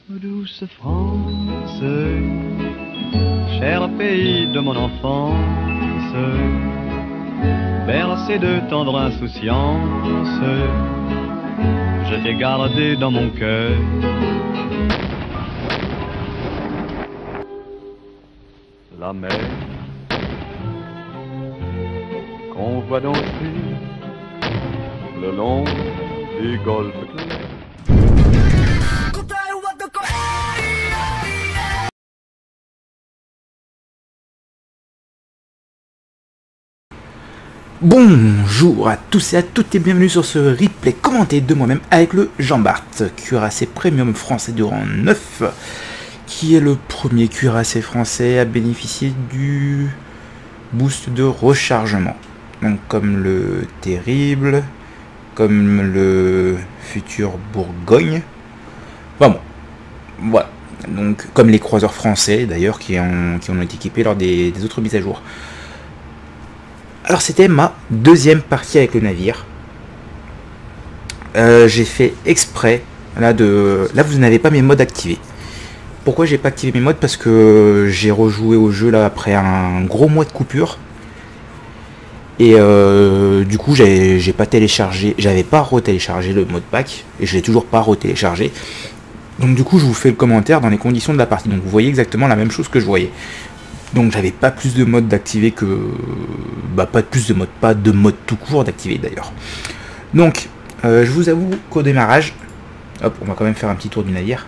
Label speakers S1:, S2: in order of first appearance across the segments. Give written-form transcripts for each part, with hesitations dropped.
S1: Douce France, cher pays de mon enfance, bercé de tendre insouciance, je t'ai gardé dans mon cœur. La mer qu'on voit danser le long du golfe clair.
S2: Bonjour à tous et à toutes et bienvenue sur ce replay commenté de moi-même avec le Jean-Bart, cuirassé premium français de rang 9, qui est le premier cuirassé français à bénéficier du boost de rechargement. Donc comme le terrible, comme le futur Bourgogne, enfin bon, voilà. Donc comme les croiseurs français d'ailleurs qui ont été équipés lors des autres mises à jour. Alors c'était ma deuxième partie avec le navire. J'ai fait exprès, là vous n'avez pas mes modes activés. Pourquoi j'ai pas activé mes modes? Parce que j'ai rejoué au jeu là après un gros mois de coupure. Et du coup j'avais pas retéléchargé le mode pack. Et je l'ai toujours pas retéléchargé. Donc du coup je vous fais le commentaire dans les conditions de la partie. Donc vous voyez exactement la même chose que je voyais. Donc j'avais pas plus de modes d'activer que... pas de mode tout court d'activer d'ailleurs. Donc je vous avoue qu'au démarrage, hop, on va quand même faire un petit tour du navire.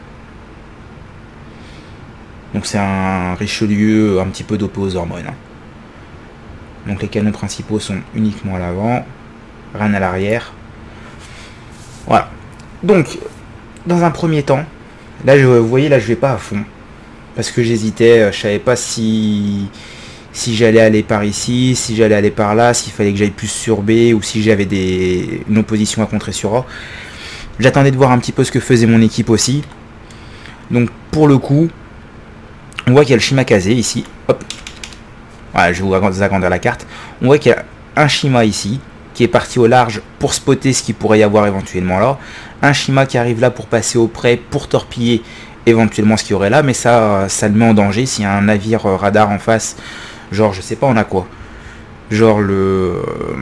S2: Donc c'est un Richelieu un petit peu dopé aux hormones. Donc les canons principaux sont uniquement à l'avant, rien à l'arrière. Voilà. Donc dans un premier temps, là vous voyez là je vais pas à fond. Parce que j'hésitais, je savais pas si j'allais aller par ici, si j'allais aller par là, s'il fallait que j'aille plus sur B, ou si j'avais une opposition à contrer sur A. J'attendais de voir un petit peu ce que faisait mon équipe aussi. Donc pour le coup, on voit qu'il y a le Shimakaze ici. Hop. Voilà, je vais vous agrandir la carte. On voit qu'il y a un Shima ici, qui est parti au large pour spotter ce qu'il pourrait y avoir éventuellement là. Un Shima qui arrive là pour passer au près, pour torpiller éventuellement ce qu'il y aurait là, mais ça le met en danger s'il y a un navire radar en face, genre je sais pas on a quoi, genre le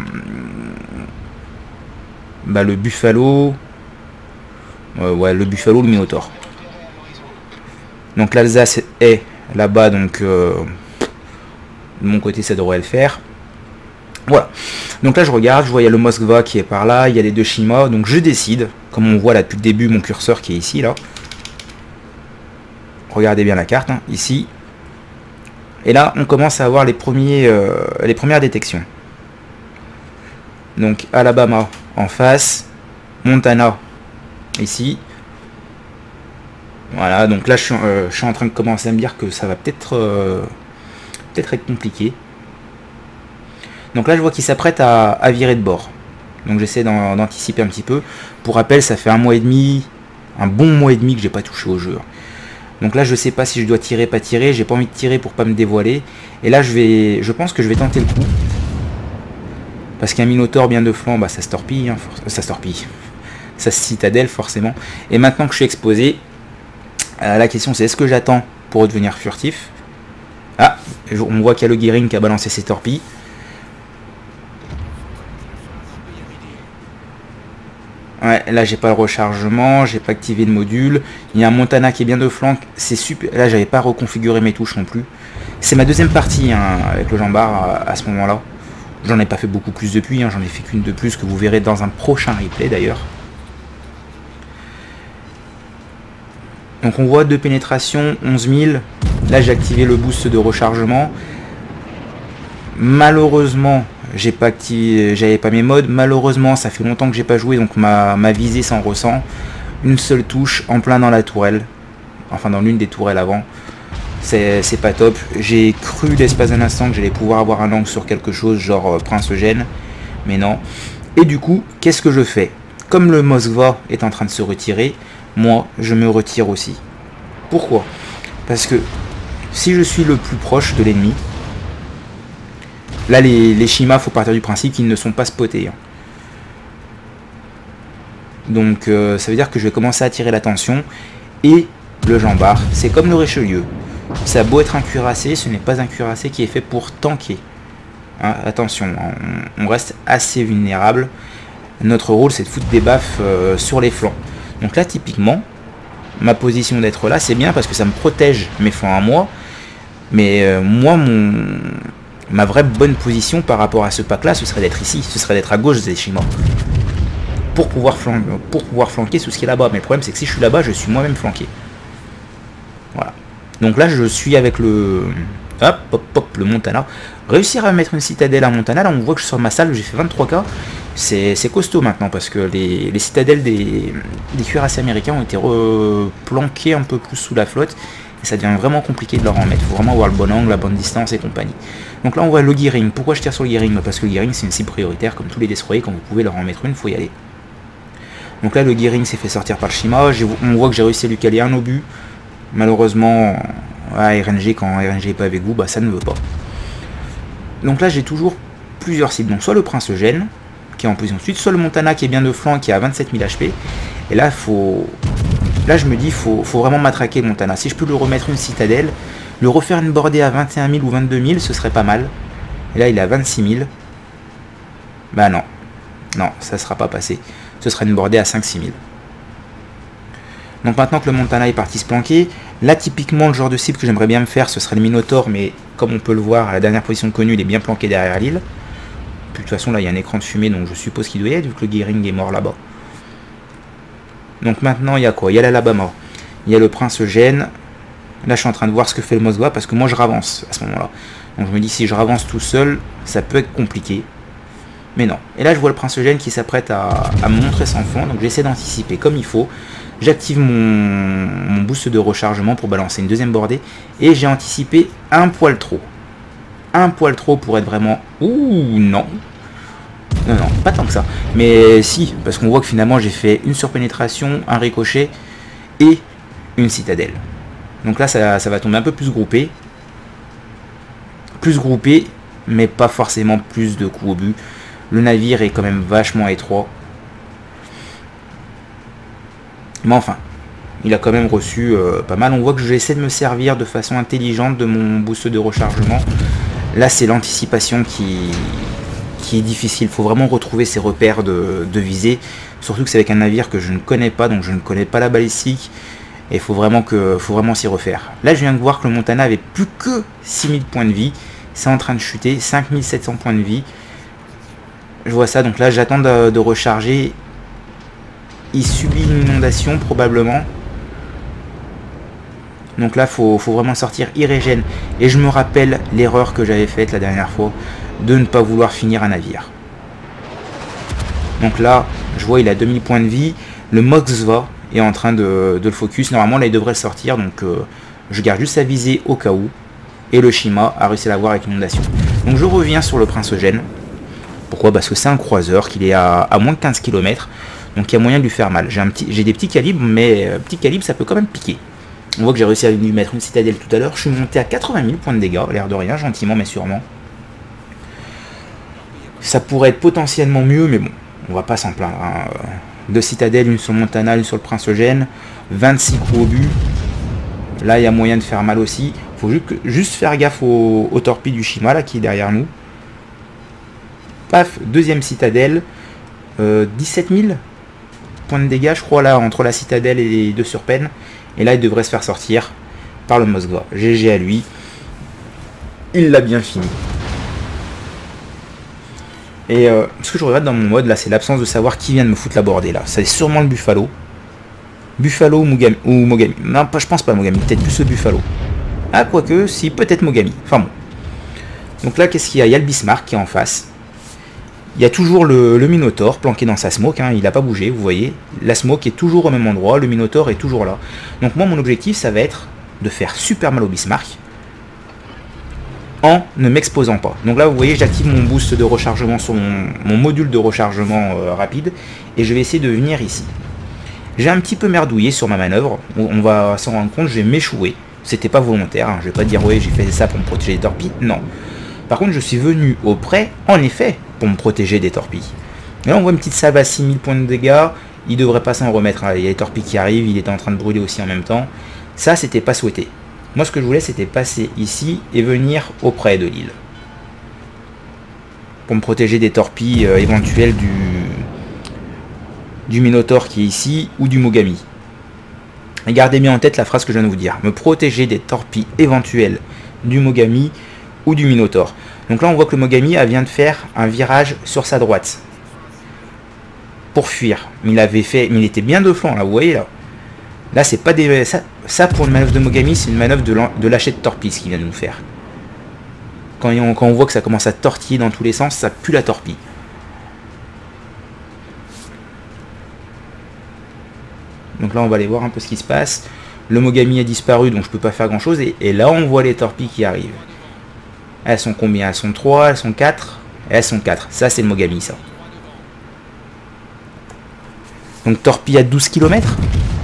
S2: Buffalo, ouais le Buffalo, le Minotaur. Donc l'Alsace est là-bas, donc de mon côté ça devrait le faire. Voilà, donc là je regarde, je vois il y a le Moskva qui est par là, il y a les deux Shima, donc je décide, comme on voit là depuis le début mon curseur qui est ici là. Regardez bien la carte, hein, ici. Et là, on commence à avoir les premières détections. Donc, Alabama en face. Montana, ici. Voilà, donc là, je suis en train de commencer à me dire que ça va peut-être être compliqué. Donc là, je vois qu'il s'apprête à virer de bord. Donc, j'essaie d'anticiper un petit peu. Pour rappel, ça fait un mois et demi, un bon mois et demi que j'ai pas touché au jeu. Donc là je sais pas si je dois tirer, pas tirer, j'ai pas envie de tirer pour pas me dévoiler. Et là je pense que je vais tenter le coup. Parce qu'un Minotaur bien de flanc, bah ça se torpille, hein, ça se torpille. Ça se citadelle forcément. Et maintenant que je suis exposé, la question c'est est-ce que j'attends pour redevenir furtif? Ah, on voit qu'il y a le Gearing qui a balancé ses torpilles. Ouais, là j'ai pas le rechargement, j'ai pas activé le module. Il y a un Montana qui est bien de flanc, c'est super. Là j'avais pas reconfiguré mes touches non plus. C'est ma deuxième partie hein, avec le Jean-Bart à ce moment-là. J'en ai pas fait beaucoup plus depuis, hein, j'en ai fait qu'une de plus que vous verrez dans un prochain replay d'ailleurs. Donc on voit 2 pénétrations, 11 000. Là j'ai activé le boost de rechargement. Malheureusement, j'avais pas mes modes, malheureusement ça fait longtemps que j'ai pas joué, donc ma visée s'en ressent. Une seule touche en plein dans la tourelle, enfin dans l'une des tourelles avant, c'est pas top. J'ai cru l'espace d'un instant que j'allais pouvoir avoir un angle sur quelque chose genre Prince Eugène, mais non. Et du coup, qu'est-ce que je fais? Comme le Moskva est en train de se retirer, moi je me retire aussi. Pourquoi? Parce que si je suis le plus proche de l'ennemi, là, les Shima, faut partir du principe qu'ils ne sont pas spotés. Donc, ça veut dire que je vais commencer à attirer l'attention. Et le Jean Bart, c'est comme le Richelieu. Ça a beau être un cuirassé, ce n'est pas un cuirassé qui est fait pour tanker. Hein, attention, on reste assez vulnérable. Notre rôle, c'est de foutre des baffes sur les flancs. Donc là, typiquement, ma position d'être là, c'est bien parce que ça me protège mes flancs à moi. Mais moi, ma vraie bonne position par rapport à ce pack-là, ce serait d'être ici. Ce serait d'être à gauche des Shima. Pour pouvoir flanquer tout ce qui est là-bas. Mais le problème, c'est que si je suis là-bas, je suis moi-même flanqué. Voilà. Donc là, je suis avec le... Hop, hop, hop, le Montana. Réussir à mettre une citadelle à Montana, là on voit que je sors de ma salle, j'ai fait 23k. C'est costaud maintenant parce que les citadelles des cuirassés américains ont été planquées un peu plus sous la flotte. Et ça devient vraiment compliqué de leur en mettre. Il faut vraiment avoir le bon angle, la bonne distance et compagnie. Donc là on voit le gearing. Pourquoi je tire sur le gearing? Parce que le gearing c'est une cible prioritaire, comme tous les destroyers, quand vous pouvez leur en mettre une, il faut y aller. Donc là le gearing s'est fait sortir par le Shima. On voit que j'ai réussi à lui caler un obus. Malheureusement, à RNG, quand RNG n'est pas avec vous, bah ça ne veut pas. Donc là j'ai toujours plusieurs cibles. Donc soit le Prince Eugène, qui est en position de suite, soit le Montana qui est bien de flanc, qui est à 27 000 HP. Et là là je me dis, faut vraiment matraquer le Montana. Si je peux lui remettre une citadelle, le refaire une bordée à 21 000 ou 22 000, ce serait pas mal. Et là il est à 26 000. Bah non, non, ça ne sera pas passé. Ce serait une bordée à 5-6 000. Donc maintenant que le Montana est parti se planquer, là typiquement le genre de cible que j'aimerais bien me faire, ce serait le Minotaur, mais comme on peut le voir, à la dernière position connue, il est bien planqué derrière l'île. De toute façon là il y a un écran de fumée, donc je suppose qu'il doit y être, vu que le Gearing est mort là-bas. Donc maintenant il y a quoi? Il y a l'Alabama, il y a le Prince Eugène. Là je suis en train de voir ce que fait le Moskva, parce que moi je ravance à ce moment-là. Donc je me dis, si je ravance tout seul, ça peut être compliqué. Mais non. Et là je vois le Prince Eugène qui s'apprête à me montrer son fond, donc j'essaie d'anticiper comme il faut. J'active mon boost de rechargement pour balancer une deuxième bordée. Et j'ai anticipé un poil trop. Un poil trop pour être vraiment... Ouh, non. Non, non, pas tant que ça. Mais si, parce qu'on voit que finalement j'ai fait une surpénétration, un ricochet et une citadelle. Donc là, ça va tomber un peu plus groupé. Plus groupé, mais pas forcément plus de coups au but. Le navire est quand même vachement étroit. Mais enfin, il a quand même reçu pas mal. On voit que j'essaie de me servir de façon intelligente de mon boost de rechargement. Là, c'est l'anticipation qui est difficile. Il faut vraiment retrouver ses repères de visée. Surtout que c'est avec un navire que je ne connais pas, donc je ne connais pas la balistique. Et il faut vraiment s'y refaire. Là, je viens de voir que le Montana avait plus que 6000 points de vie. C'est en train de chuter, 5700 points de vie. Je vois ça, donc là, j'attends de recharger. Il subit une inondation probablement. Donc là, faut vraiment sortir irrégène. Et je me rappelle l'erreur que j'avais faite la dernière fois de ne pas vouloir finir un navire. Donc là, je vois il a 2000 points de vie. Le Moskva est en train de le focus. Normalement, là, il devrait sortir. Donc je garde juste sa visée au cas où. Et le Shima a réussi à l'avoir avec l'inondation. Donc je reviens sur le Prince Eugène. Pourquoi? Parce que c'est un croiseur, qu'il est à moins de 15 km. Donc il y a moyen de lui faire mal. J'ai des petits calibres, mais petit calibre ça peut quand même piquer. On voit que j'ai réussi à lui mettre une citadelle tout à l'heure. Je suis monté à 80 000 points de dégâts, l'air de rien, gentiment mais sûrement. Ça pourrait être potentiellement mieux, mais bon, on va pas s'en plaindre. Hein. 2 citadelles, une sur le Montana, une sur le Prince Eugène. 26 coups au but. Là il y a moyen de faire mal aussi. Faut juste faire gaffe au torpille du Shima là qui est derrière nous. Paf, deuxième citadelle. 17 000 points de dégâts, je crois, là, entre la citadelle et les 2 surpeines. Et là, il devrait se faire sortir par le Moskva. GG à lui. Il l'a bien fini. Et ce que je regrette dans mon mode, là, c'est l'absence de savoir qui vient de me foutre la bordée, là. C'est sûrement le Buffalo. Buffalo ou Mogami. Non, je pense pas Mogami, peut-être plus le Buffalo. Ah, quoique, si, peut-être Mogami. Enfin bon. Donc là, qu'est-ce qu'il y a? Il y a le Bismarck qui est en face. Il y a toujours le Minotaur planqué dans sa smoke, hein, il n'a pas bougé, vous voyez. La smoke est toujours au même endroit, le Minotaur est toujours là. Donc moi, mon objectif, ça va être de faire super mal au Bismarck en ne m'exposant pas. Donc là, vous voyez, j'active mon boost de rechargement sur mon module de rechargement rapide, et je vais essayer de venir ici. J'ai un petit peu merdouillé sur ma manœuvre, on va s'en rendre compte, je vais m'échouer. C'était pas volontaire, hein, je vais pas dire, ouais, j'ai fait ça pour me protéger des torpilles, non. Par contre, je suis venu auprès, en effet, pour me protéger des torpilles. Et là, on voit une petite salve à 6000 points de dégâts. Il devrait pas s'en remettre. Il y a les torpilles qui arrivent. Il est en train de brûler aussi en même temps. Ça, c'était pas souhaité. Moi, ce que je voulais, c'était passer ici et venir auprès de l'île. Pour me protéger des torpilles éventuelles du Minotaure qui est ici ou du Mogami. Et gardez bien en tête la phrase que je viens de vous dire. Me protéger des torpilles éventuelles du Mogami ou du Minotaure. Donc là, on voit que le Mogami vient de faire un virage sur sa droite. Pour fuir. Mais il était bien de flanc, là, vous voyez là. Là, c'est pas des... Ça, pour une manœuvre de Mogami, c'est une manœuvre de lâcher de torpille, ce qu'il vient de nous faire. Quand on voit que ça commence à tortiller dans tous les sens, ça pue la torpille. Donc là, on va aller voir un peu ce qui se passe. Le Mogami a disparu, donc je peux pas faire grand chose. Et là, on voit les torpilles qui arrivent. Elles sont combien? Elles sont 3, elles sont 4. Elles sont 4. Ça, c'est le Mogami, ça. Donc torpille à 12 km.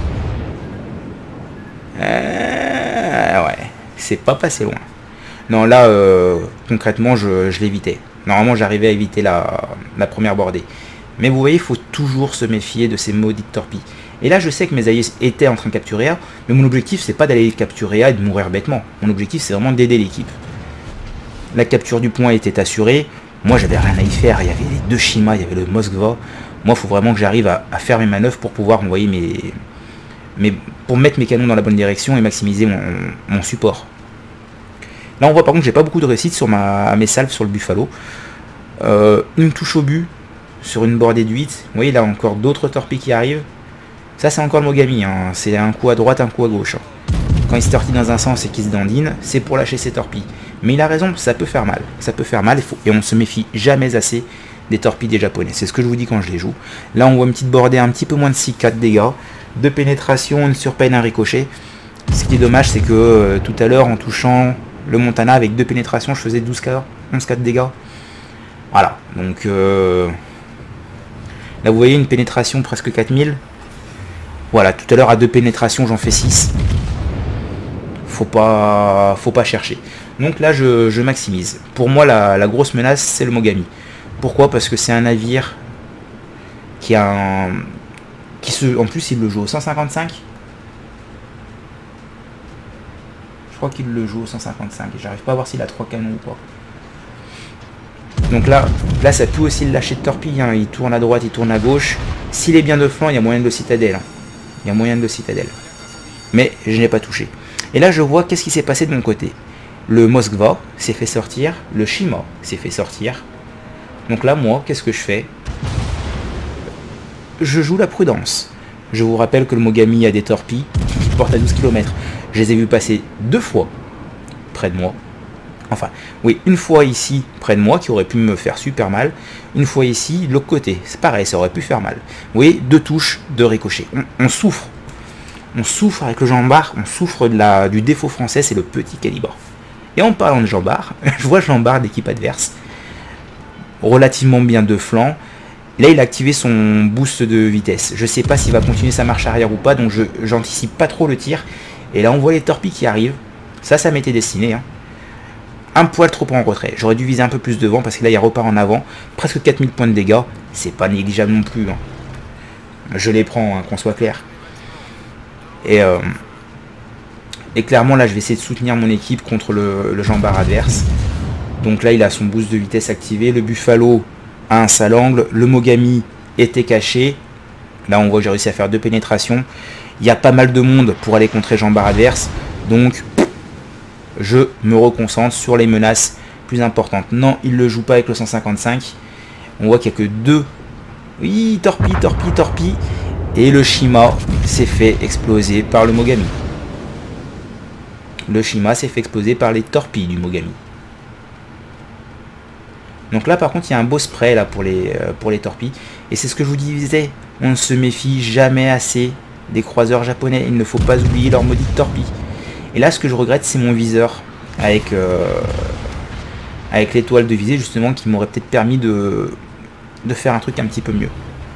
S2: Ouais, c'est pas passé loin. Non, là, concrètement, je l'évitais. Normalement, j'arrivais à éviter la première bordée. Mais vous voyez, il faut toujours se méfier de ces maudites torpilles. Et là, je sais que mes alliés étaient en train de capturer A, mais mon objectif, c'est pas d'aller capturer A et de mourir bêtement. Mon objectif, c'est vraiment d'aider l'équipe. La capture du point était assurée. Moi, j'avais rien à y faire. Il y avait les deux Shima, il y avait le Moskva. Moi, il faut vraiment que j'arrive à faire mes manœuvres pour pouvoir envoyer pour mettre mes canons dans la bonne direction et maximiser mon support. Là, on voit par contre que j'ai pas beaucoup de réussite sur mes salves sur le Buffalo. Une touche au but sur une bordée de 8. Vous voyez, là, encore d'autres torpilles qui arrivent. Ça, c'est encore le Mogami. Hein. C'est un coup à droite, un coup à gauche. Hein. Quand il se tortille dans un sens et qu'il se dandine, c'est pour lâcher ses torpilles. Mais il a raison, ça peut faire mal. Ça peut faire mal et on ne se méfie jamais assez des torpilles des Japonais. C'est ce que je vous dis quand je les joue. Là, on voit une petite bordée un petit peu moins de 6-4 dégâts. De pénétration, une surpeine, un ricochet. Ce qui est dommage, c'est que tout à l'heure, en touchant le Montana avec 2 pénétrations, je faisais 12K, 11K de dégâts. Voilà. Donc, là, vous voyez une pénétration presque 4000. Voilà, tout à l'heure, à 2 pénétrations, j'en fais 6. Faut pas chercher. Donc là, je maximise. Pour moi, la grosse menace, c'est le Mogami. Pourquoi? Parce que c'est un navire qui a un... En plus, il le joue au 155. Je crois qu'il le joue au 155. J'arrive pas à voir s'il a 3 canons ou pas. Donc là, ça peut aussi le lâcher de torpille. Hein. Il tourne à droite, il tourne à gauche. S'il est bien de flanc, il y a moyen de le citadelle. Hein. Il y a moyen de le citadelle. Mais je n'ai pas touché. Et là, je vois qu'est-ce qui s'est passé de mon côté. Le Moskva s'est fait sortir. Le Shima s'est fait sortir. Donc là, moi, qu'est-ce que je fais? Je joue la prudence. Je vous rappelle que le Mogami a des torpilles qui portent à 12 km. Je les ai vus passer 2 fois près de moi. Enfin, oui, une fois ici près de moi qui aurait pu me faire super mal. Une fois ici, de l'autre côté. C'est pareil, ça aurait pu faire mal. Vous voyez, 2 touches de ricochet. On souffre. On souffre avec le jambard. On souffre du défaut français, c'est le petit calibre. Et en parlant de jambard, je vois le jambard d'équipe adverse. Relativement bien de flanc. Là, il a activé son boost de vitesse. Je ne sais pas s'il va continuer sa marche arrière ou pas, donc j'anticipe pas trop le tir. Et là, on voit les torpilles qui arrivent. Ça m'était destiné. Hein. Un poil trop en retrait. J'aurais dû viser un peu plus devant parce que là, il repart en avant. Presque 4000 points de dégâts. C'est pas négligeable non plus. Hein. Je les prends, hein, qu'on soit clair. Et clairement, là, je vais essayer de soutenir mon équipe contre le jambard adverse. Donc là, il a son boost de vitesse activé. Le Buffalo a un sale angle. Le Mogami était caché. Là, on voit que j'ai réussi à faire 2 pénétrations. Il y a pas mal de monde pour aller contrer jambard adverse. Donc, je me reconcentre sur les menaces plus importantes. Non, il ne le joue pas avec le 155. On voit qu'il n'y a que 2. Oui, torpille. Et le Shima s'est fait exploser par le Mogami. Le Shima s'est fait exploser par les torpilles du Mogami. Donc là, par contre, il y a un beau spray là pour les torpilles. Et c'est ce que je vous disais. On ne se méfie jamais assez des croiseurs japonais. Il ne faut pas oublier leur maudite torpille. Et là, ce que je regrette, c'est mon viseur. Avec l'étoile de visée, justement, qui m'aurait peut-être permis de faire un truc un petit peu mieux.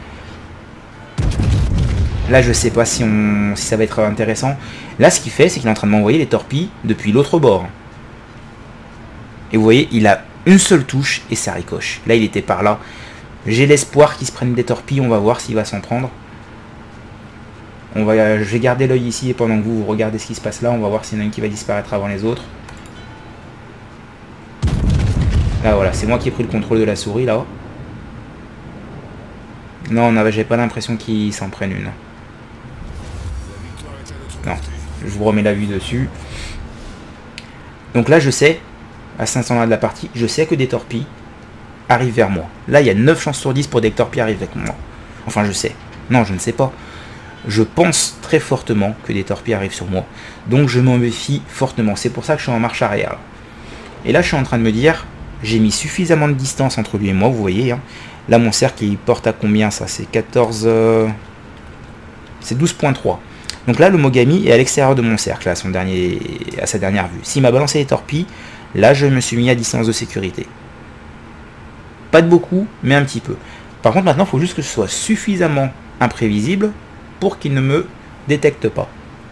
S2: Là, je sais pas si ça va être intéressant. Là, ce qu'il fait, c'est qu'il est en train de m'envoyer les torpilles depuis l'autre bord. Et vous voyez, il a une seule touche et ça ricoche. Là, il était par là. J'ai l'espoir qu'il se prenne des torpilles. On va voir s'il va s'en prendre. Je vais garder l'œil ici et pendant que vous regardez ce qui se passe là, on va voir s'il y en a une qui va disparaître avant les autres. Là voilà, c'est moi qui ai pris le contrôle de la souris là. Non, j'ai pas l'impression qu'il s'en prenne une. Non, je vous remets la vue dessus. Donc là je sais, à 500 de la partie, je sais que des torpilles arrivent vers moi. Là il y a 9 chances sur 10 pour des torpilles arrivent avec moi. Enfin je sais. Non, je ne sais pas. Je pense très fortement que des torpilles arrivent sur moi. Donc je m'en méfie fortement. C'est pour ça que je suis en marche arrière. Et là je suis en train de me dire, j'ai mis suffisamment de distance entre lui et moi, vous voyez. Hein. Là mon cercle il porte à combien ça? C'est 14... c'est 12.3. Donc là le Mogami est à l'extérieur de mon cercle, à sa dernière vue. S'il m'a balancé les torpilles, là je me suis mis à distance de sécurité. Pas de beaucoup, mais un petit peu. Par contre maintenant il faut juste que ce soit suffisamment imprévisible pour qu'il ne me détecte pas.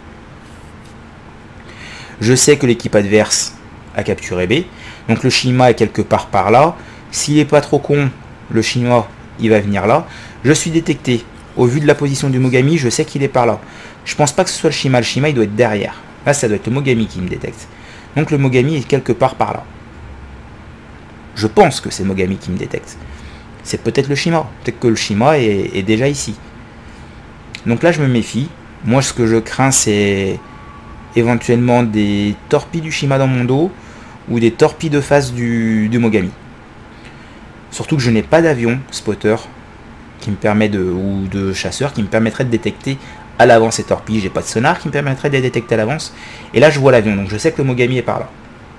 S2: Je sais que l'équipe adverse a capturé B. Donc le Shima est quelque part par là. S'il n'est pas trop con, le Shima il va venir là. Je suis détecté. Au vu de la position du Mogami, je sais qu'il est par là. Je pense pas que ce soit le Shima. Le Shima il doit être derrière. Là ça doit être le Mogami qui me détecte. Donc le Mogami est quelque part par là. Je pense que c'est Mogami qui me détecte. C'est peut-être le Shima. Peut-être que le Shima est déjà ici. Donc là je me méfie. Moi ce que je crains c'est éventuellement des torpilles du Shima dans mon dos ou des torpilles de face du Mogami. Surtout que je n'ai pas d'avion spotter qui me permet ou de chasseur qui me permettrait de détecter à l'avance ces torpilles. J'ai pas de sonar qui me permettrait de les détecter à l'avance. Et là je vois l'avion, donc je sais que le Mogami est par là.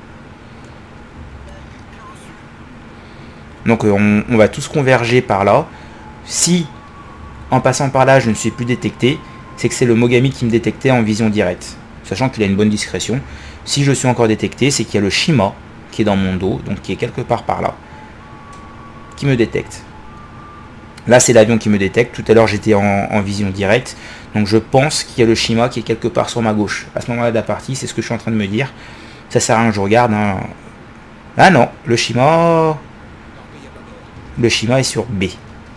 S2: Donc on va tous converger par là. Si en passant par là je ne suis plus détecté, c'est que c'est le Mogami qui me détectait en vision directe. Sachant qu'il a une bonne discrétion. Si je suis encore détecté, c'est qu'il y a le Shima qui est dans mon dos, donc qui est quelque part par là, qui me détecte. Là c'est l'avion qui me détecte. Tout à l'heure j'étais en vision directe. Donc je pense qu'il y a le Shima qui est quelque part sur ma gauche. À ce moment-là de la partie, c'est ce que je suis en train de me dire. Ça sert à rien que je regarde. Hein. Ah non, le Shima est sur B.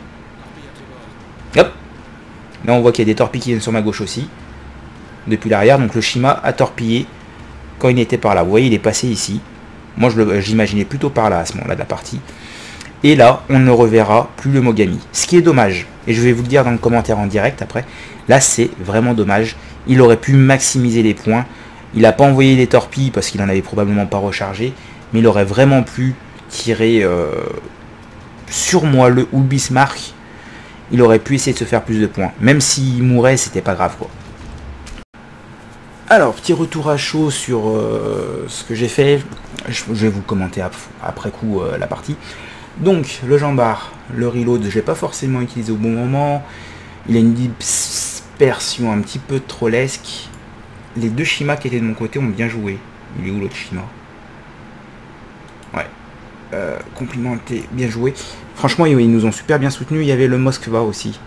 S2: Hop. Là on voit qu'il y a des torpilles qui viennent sur ma gauche aussi. Depuis l'arrière. Donc le Shima a torpillé quand il était par là. Vous voyez, il est passé ici. Moi j'imaginais plutôt par là à ce moment-là de la partie. Et là, on ne reverra plus le Mogami. Ce qui est dommage. Et je vais vous le dire dans le commentaire en direct après. Là, c'est vraiment dommage. Il aurait pu maximiser les points. Il n'a pas envoyé les torpilles parce qu'il n'en avait probablement pas rechargé. Mais il aurait vraiment pu tirer sur moi ou le Bismarck. Il aurait pu essayer de se faire plus de points. Même s'il mourait, c'était pas grave quoi. Alors, petit retour à chaud sur ce que j'ai fait. Je vais vous commenter après coup la partie. Donc, le jambard, le reload, je l'ai pas forcément utilisé au bon moment. Il a une dispersion un petit peu trollesque. Les deux Shima qui étaient de mon côté ont bien joué. Il est où l'autre Shima? Ouais. Complimenté, bien joué. Franchement, ils nous ont super bien soutenus. Il y avait le Moskva aussi.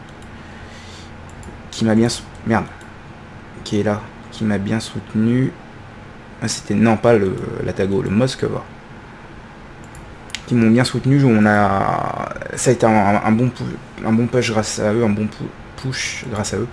S2: Qui m'a bien... Merde. Qui est là. Qui m'a bien soutenu. Ah, c'était... Non, pas la Tago, le Moskva. Qui m'ont bien soutenu. Ça a été un bon push grâce à eux, un bon push grâce à eux.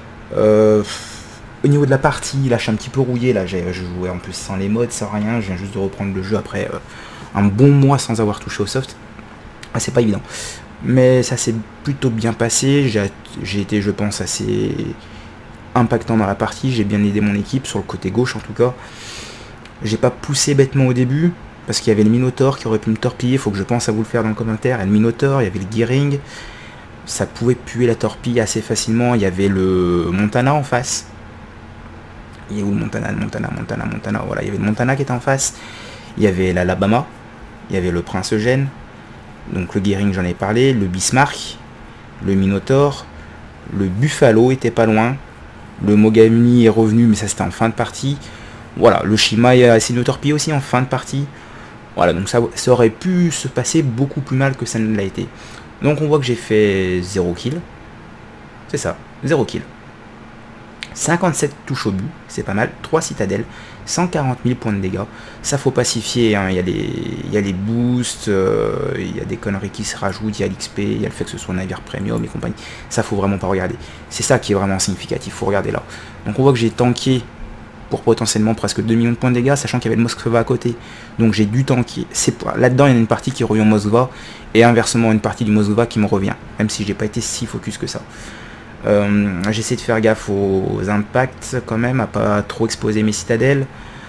S2: Au niveau de la partie, là je suis un petit peu rouillé, là je jouais en plus sans les mods, sans rien, je viens juste de reprendre le jeu après un bon mois sans avoir touché au soft. Ah, c'est pas évident. Mais ça s'est plutôt bien passé, j'ai été je pense assez impactant dans la partie, j'ai bien aidé mon équipe, sur le côté gauche en tout cas. J'ai pas poussé bêtement au début, parce qu'il y avait le Minotaur qui aurait pu me torpiller, il faut que je pense à vous le faire dans le commentaire. Il y a le Minotaur, il y avait le Gearing, ça pouvait puer la torpille assez facilement. Il y avait le Montana en face. Il est où le Montana? Voilà, il y avait le Montana qui était en face. Il y avait l'Alabama, il y avait le Prince Eugène, donc le Gearing j'en ai parlé, le Bismarck, le Minotaur, le Buffalo était pas loin, le Mogami est revenu mais ça c'était en fin de partie. Voilà, le Shima a essayé de torpiller aussi en fin de partie. Voilà, donc ça aurait pu se passer beaucoup plus mal que ça ne l'a été. Donc on voit que j'ai fait 0 kill. C'est ça, 0 kill. 57 touches au but, c'est pas mal. 3 citadelles, 140 000 points de dégâts. Ça faut pacifier, hein. Il y a les boosts, il y a des conneries qui se rajoutent, il y a l'XP, il y a le fait que ce soit un navire premium et compagnie. Ça faut vraiment pas regarder. C'est ça qui est vraiment significatif, faut regarder là. Donc on voit que j'ai tanké pour potentiellement presque 2 millions de points de dégâts, sachant qu'il y avait le Moskva à côté. Donc j'ai dû tanker. Là-dedans, il y a une partie qui revient au Moskva, et inversement, une partie du Moskva qui me revient, même si j'ai pas été si focus que ça. J'essaie de faire gaffe aux impacts quand même, à pas trop exposer mes citadelles.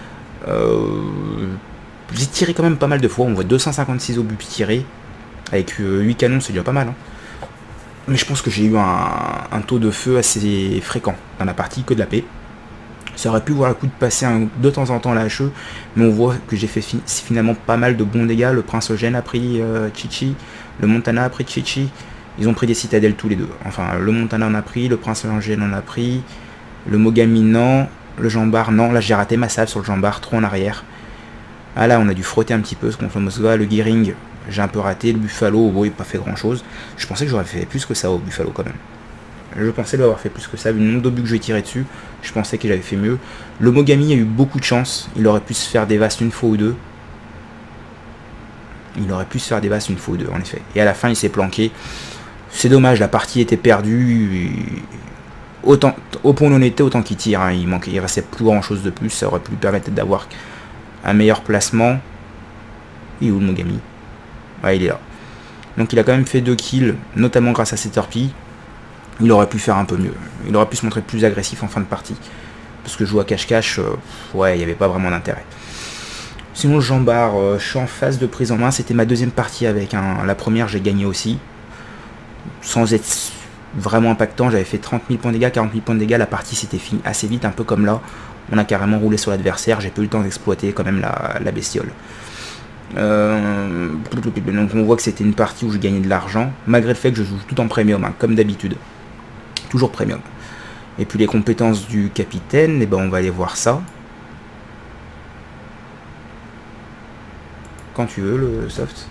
S2: J'ai tiré quand même pas mal de fois, on voit 256 obus tirés, avec 8 canons, c'est déjà pas mal. Hein. Mais je pense que j'ai eu un taux de feu assez fréquent dans la partie que de la paix. Ça aurait pu voir le coup de passer de temps en temps la HE, mais on voit que j'ai fait finalement pas mal de bons dégâts. Le Prince Eugène a pris Chichi, le Montana a pris Chichi. Ils ont pris des citadelles tous les deux. Enfin, le Montana en a pris, le Prince Eugène en a pris, le Mogami non, le Jambar non. Là j'ai raté ma salve sur le Jambar, trop en arrière. Ah là on a dû frotter un petit peu contre le Moskva, le Gearing j'ai un peu raté, le Buffalo, bon il n'a pas fait grand chose. Je pensais que j'aurais fait plus que ça au Buffalo quand même. Je pensais l'avoir fait plus que ça, vu le nombre d'obus que je vais tirer dessus, je pensais qu'il avait fait mieux. Le Mogami a eu beaucoup de chance, il aurait pu se faire des vastes une fois ou deux. Il aurait pu se faire des vastes une fois ou deux en effet. Et à la fin il s'est planqué. C'est dommage, la partie était perdue. Autant, au point où on était, autant qu'il tire. Hein. Il restait plus grand chose de plus. Ça aurait pu lui permettre d'avoir un meilleur placement. Et où le Mogami? Ouais, il est là. Donc il a quand même fait 2 kills, notamment grâce à ses torpilles. Il aurait pu faire un peu mieux. Il aurait pu se montrer plus agressif en fin de partie. Parce que jouer à cache-cache, ouais, il n'y avait pas vraiment d'intérêt. Sinon, le Jambar, je suis en phase de prise en main. C'était ma deuxième partie avec la première, j'ai gagné aussi. Sans être vraiment impactant, j'avais fait 30 000 points de dégâts, 40 000 points de dégâts, la partie s'était finie assez vite, un peu comme là, on a carrément roulé sur l'adversaire, j'ai pas eu le temps d'exploiter quand même la bestiole. Donc on voit que c'était une partie où je gagnais de l'argent, malgré le fait que je joue tout en premium, hein, comme d'habitude, toujours premium. Et puis les compétences du capitaine, eh ben on va aller voir ça. Quand tu veux le soft.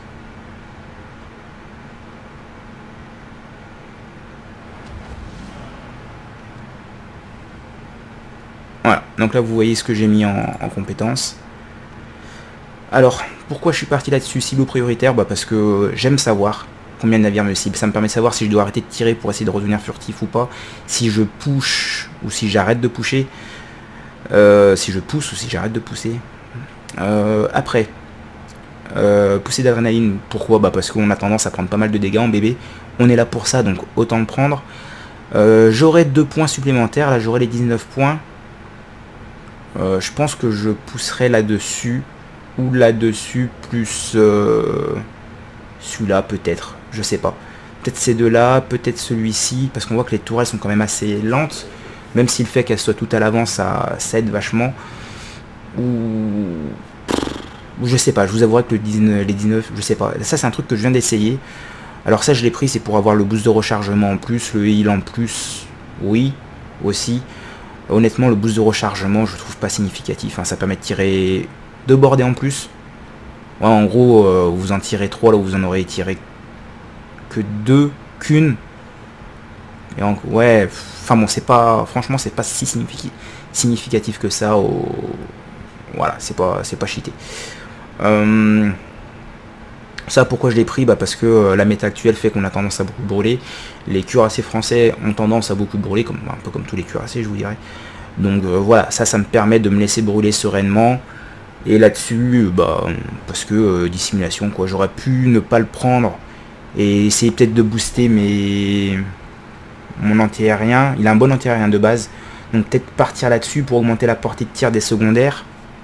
S2: Voilà, donc là vous voyez ce que j'ai mis en compétences. Alors, pourquoi je suis parti là-dessus? Cible prioritaire, bah parce que j'aime savoir combien de navires me ciblent. Ça me permet de savoir si je dois arrêter de tirer pour essayer de redevenir furtif ou pas. Si je push ou si j'arrête de pusher. Si je pousse ou si j'arrête de pousser. Après, pousser d'adrénaline, pourquoi? Bah parce qu'on a tendance à prendre pas mal de dégâts en bébé. On est là pour ça, donc autant le prendre. J'aurai 2 points supplémentaires, là j'aurai les 19 points. Je pense que je pousserai là-dessus, ou là-dessus, plus celui-là peut-être, je sais pas. Peut-être ces deux-là, peut-être celui-ci, parce qu'on voit que les tourelles sont quand même assez lentes, même si le fait qu'elles soient tout à l'avant, ça aide vachement. Ou je sais pas, je vous avouerai que les 19, je sais pas. Ça c'est un truc que je viens d'essayer. Alors ça je l'ai pris, c'est pour avoir le boost de rechargement en plus, le heal en plus, oui, aussi. Honnêtement, le boost de rechargement, je trouve pas significatif. Hein. Ça permet de tirer 2 bordées en plus. Ouais, en gros, vous en tirez 3 là où vous en aurez tiré que 2, qu'une. Et ouais, enfin bon, c'est pas, franchement, c'est pas si significatif que ça. Voilà, c'est pas cheaté. Ça, pourquoi je l'ai pris? Bah parce que la méta actuelle fait qu'on a tendance à beaucoup brûler. Les cuirassés français ont tendance à beaucoup brûler, un peu comme tous les cuirassés, je vous dirais. Donc voilà, ça me permet de me laisser brûler sereinement. Et là-dessus, bah, parce que dissimulation, quoi. J'aurais pu ne pas le prendre et essayer peut-être de booster mon anti-aérien. Il a un bon anti-aérien de base. Donc peut-être partir là-dessus pour augmenter la portée de tir des secondaires.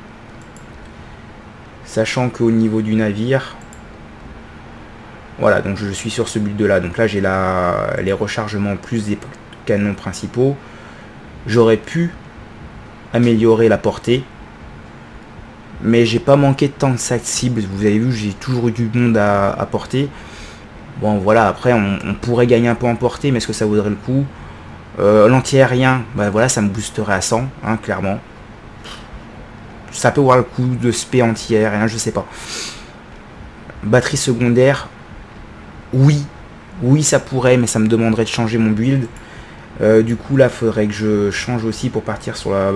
S2: Sachant qu'au niveau du navire... Voilà, donc je suis sur ce build là. Donc là j'ai les rechargements plus des canons principaux. J'aurais pu améliorer la portée. Mais j'ai pas manqué de temps de sac cible. Vous avez vu, j'ai toujours eu du monde à porter. Bon voilà, après on pourrait gagner un peu en portée, mais est-ce que ça vaudrait le coup? L'anti-aérien, bah voilà, ça me boosterait à 100, hein, clairement. Ça peut avoir le coup de spé anti-aérien, je sais pas. Batterie secondaire, oui, ça pourrait, mais ça me demanderait de changer mon build. Du coup là faudrait que je change aussi pour partir sur la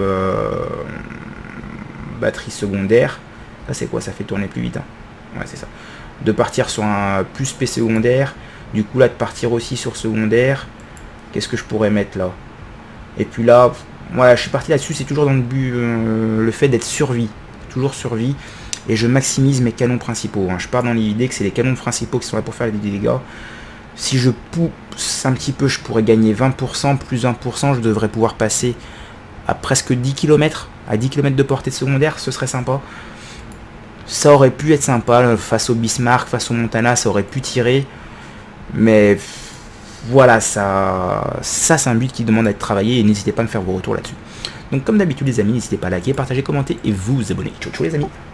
S2: batterie secondaire. Ça c'est quoi? Ça fait tourner plus vite, hein. Ouais, c'est ça. De partir sur un plus P secondaire. Du coup là de partir aussi sur secondaire. Qu'est-ce que je pourrais mettre là? Et puis là, voilà, je suis parti là-dessus. C'est toujours dans le but, le fait d'être survie. Toujours survie. Et je maximise mes canons principaux, hein. Je pars dans l'idée que c'est les canons principaux qui sont là pour faire des dégâts. Si je pousse un petit peu, je pourrais gagner 20%, plus 20%, je devrais pouvoir passer à presque 10 km, à 10 km de portée de secondaire, ce serait sympa. Ça aurait pu être sympa, face au Bismarck, face au Montana, ça aurait pu tirer. Mais voilà, ça c'est un but qui demande à être travaillé et n'hésitez pas à me faire vos retours là-dessus. Donc comme d'habitude les amis, n'hésitez pas à liker, partager, commenter et vous abonner. Ciao ciao les amis.